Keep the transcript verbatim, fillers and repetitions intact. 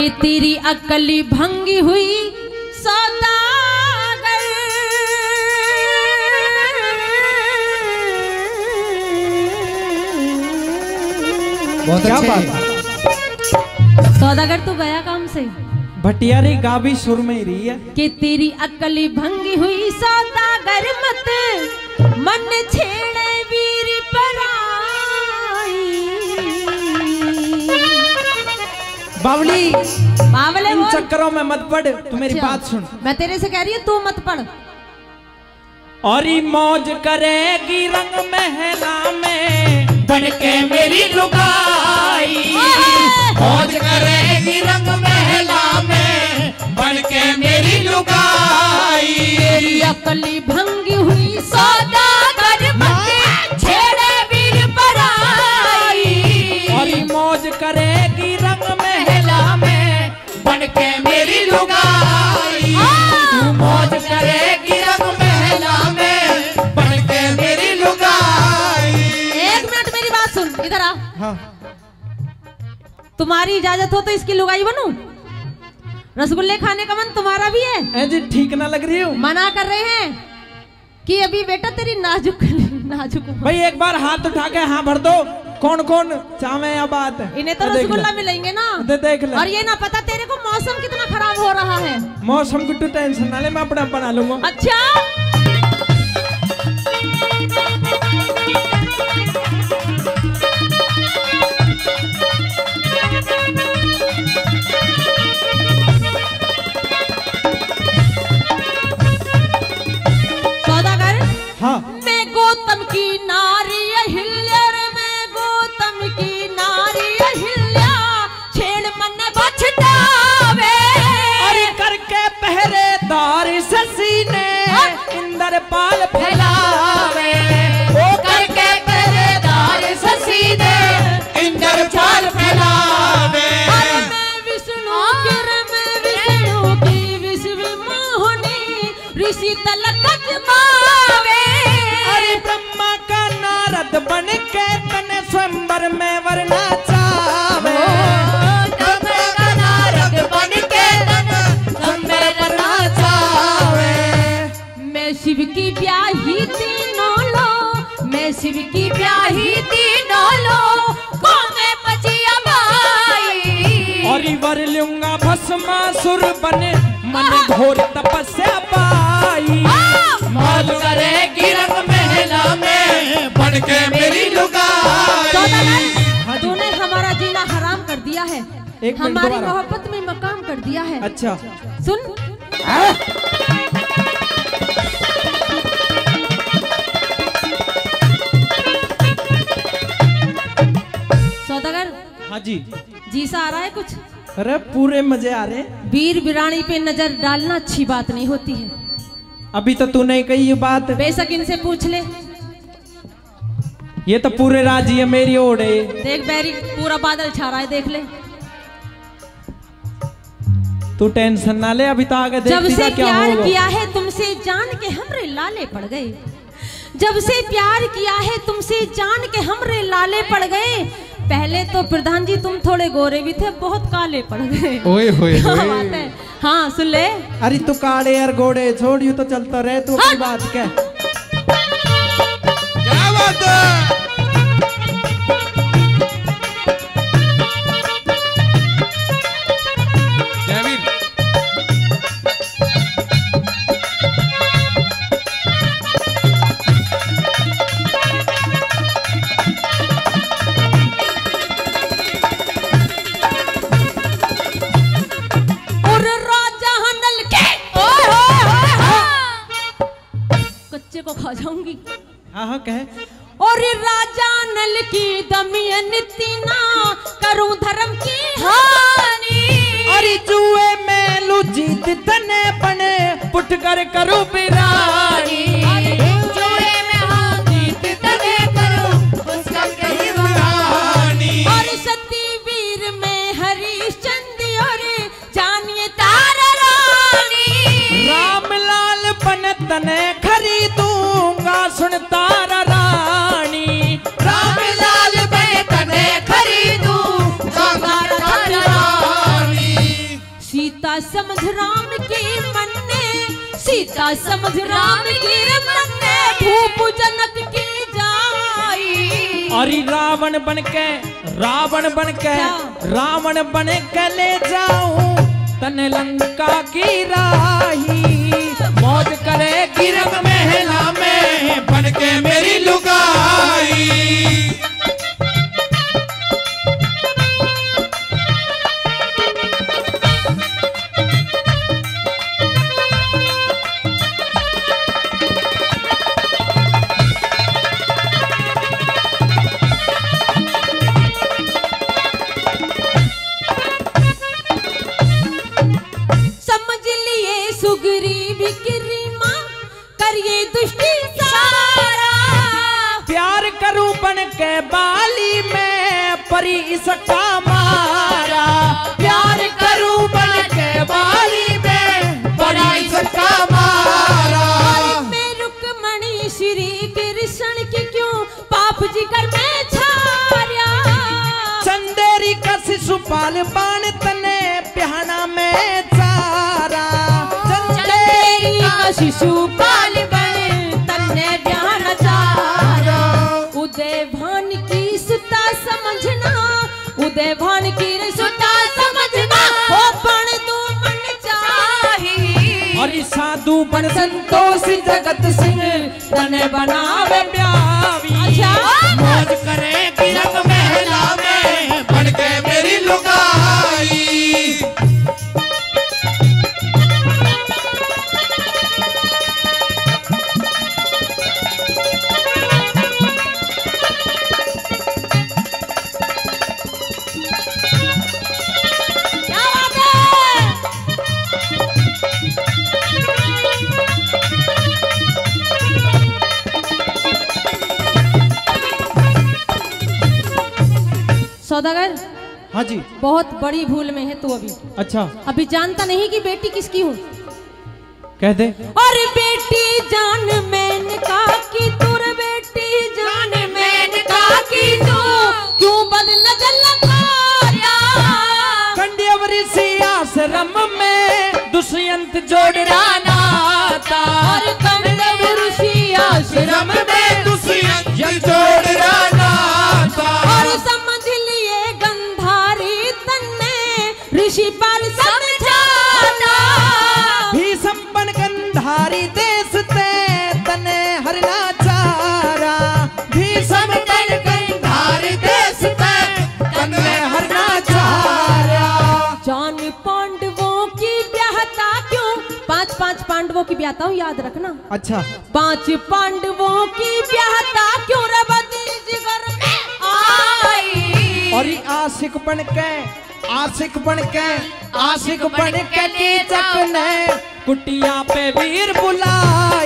तेरी अकली भंगी हुई सौदागर, बहुत क्या बात। सौदागर तो गया काम से, भटियारी गा भी सुर में ही रही है कि तेरी अकली भंगी हुई सौदागर, मत मन छेड़े वीर पराई। बावली बावले इन चक्करों में मत पड़, तू मेरी अच्छा, बात सुन। मैं तेरे से कह रही हूँ तू मत पढ़। और मौज करेगी रंग महला में बन के मेरी लुगाई, मौज करेगी रंग महला में बन के मेरी लुगाई। तेरी अकली भंगी हुई सौदागर, मत छेड़े वीर पराई। और मौज करेगी रंग महला में बन के मेरी लुगाई, तू मौज करेगी रंग महला में बन के मेरी लुगाई। एक मिनट मेरी बात सुन, इधर आ। हाँ। तुम्हारी इजाजत हो तो इसकी लुगाई बनूं? रसगुल्ले खाने का मन तुम्हारा भी है? ऐसे ठीक ना लग रही हूँ। मना कर रहे हैं कि अभी बेटा तेरी नाजुक नाजुक भाई एक बार हाथ उठा के हाँ भर दो। कौन कौन चावे या बात है? इन्हें तो रसगुल्ला मिलेंगे ना। दे देख ले। और ये ना पता तेरे को मौसम कितना खराब हो रहा है। मौसम की तो टेंशन ना ले, मैं अपना बना लूंगा। अच्छा सौदागर, हाँ। मैं गौतम की नारी अहिल्या रे, मैं गौतम की नारी अहिल्या, छेड़ मन बछतावे। अरे करके पहरेदार शशि ने इंदर पाल फैलावे, वो करके पहरेदार शशि ने इंदर पाल फैलावे। अरे मैं विष्णु की रे, मैं विष्णु की विश्व मोहिनी, ऋषि तलक जमावे। अरे ब्रह्मा का नारद बन के तने स्वयंवर में वरना चावे, ब्रह्मा का नारद बन के तने स्वयंवर वरना चावे। मैं शिव की ब्याही तीनों लो, मैं शिव की ब्याही तीनों लो, को मैं पचिया भाई। और वर लूंगा भस्मासुर बने मन घोर तपस्या पाई। मौज करेगी रंग महला में बन के मेरी लुगाई। सौदागर, तूने हमारा जीना हराम कर दिया है, एक मिनट हमारी दोबारा। मोहब्बत में मकाम कर दिया है। अच्छा सुन, सौदागर हाँ जी। जी सा आ रहा है कुछ? अरे पूरे मजे आ रहे हैं। वीर वीरानी पे नजर डालना अच्छी बात नहीं होती है। अभी तो तूने कही ये बात, बेशक इनसे पूछ ले। ये तो पूरे राज्य मेरी ओर है। देख बैरी पूरा बादल छा रहा है, देख ले। तू टेंशन ना ले, अभी तो आगे जब देखती से जा क्या प्यार होगा। किया है तुमसे जान के हमरे लाले पड़ गए, जब से प्यार किया है तुमसे जान के हमरे लाले पड़ गए। पहले तो प्रधान जी तुम थोड़े गोरे भी थे, बहुत काले पड़ गए। ओए होए क्या बात है? हाँ सुन ले। अरे तू काड़े और गोड़े छोड़, यू तो चलता रहे तू अपनी बात क्या। क्या बात है? जयवीर और राजा हनल के ओए होए होए होए। कच्चे को खा जाऊंगी। हाँ हाँ कहे। और राजा नल की दमियन तीना, करूं धर्म की हानि। अरे जुए में लू जीत तने बने पुट कर करूं बिरानी। जुए में हाँ जीत तने करूं उसका कहीं बुरानी। और सती वीर में हरिश्चंद्र और जानिए तारा रानी। राम लाल बन तने खरीदूंगा सुन तारा रानी। राम लाल मैं तने खरीदूं तारा रानी। सीता समझ राम की मन्ने, सीता समझ राम की मन्ने, भूप जनक की जाई। अरे रावण बन के रावण बन के रावण बन के ले जाऊं तने लंका की राही। मौज करेगी रंग महला में बन के मेरी लुगाई। के बाली में परी इसका मारा, प्यार करूं बन के बाली में परी इसका मारा। मैं रुक्मणी श्री कृष्ण की क्यों पाप जी कर मैं छाया। चंदेरी का शिशुपाल बाण तने प्याना में चारा, चंदेरी का शिशुपाल बाण तने प्याना चारा। उदय भान की सुता समझना, उदय भान की सुता समझना, ओ पण तू मन चाही। और साधु बन संतोष जगत सिंह तने बनावे ब्यावी। मौज करेगी रंग महला में बन के मेरी लुगाई। सौदागर, हाँ जी, बहुत बड़ी भूल में है तू अभी। अच्छा, अभी जानता नहीं कि बेटी किसकी हूँ। कह दे। और बेटी जान मैंने कहा कि तू रे बेटी जान मैंने कहा कि तू क्यों बद नजर लगाया। कंडियवरी सी आश्रम में दुष्यंत जोड़ना नाता, और कंडियवरी सी आश्रम में दुष्यंत जोड़ना नाता। और समझ लिए गंधारी तन्ने ऋषि पर समझाना। भीषम बन गंधारी देश ते तने हरना चारा, भीषम बन गंधारी देश ते तने हरना चारा। जान पांडवों की ब्याहता क्यों, पांच पांच पांडवों की ब्याहता हूँ याद रखना। अच्छा, पांच पांडवों की ब्याहता क्यों रबदी जिगर में आई। और ये आशिक बन के आशिक बन के आशिक बन के कीचक ने कुटिया पे वीर बुलाए।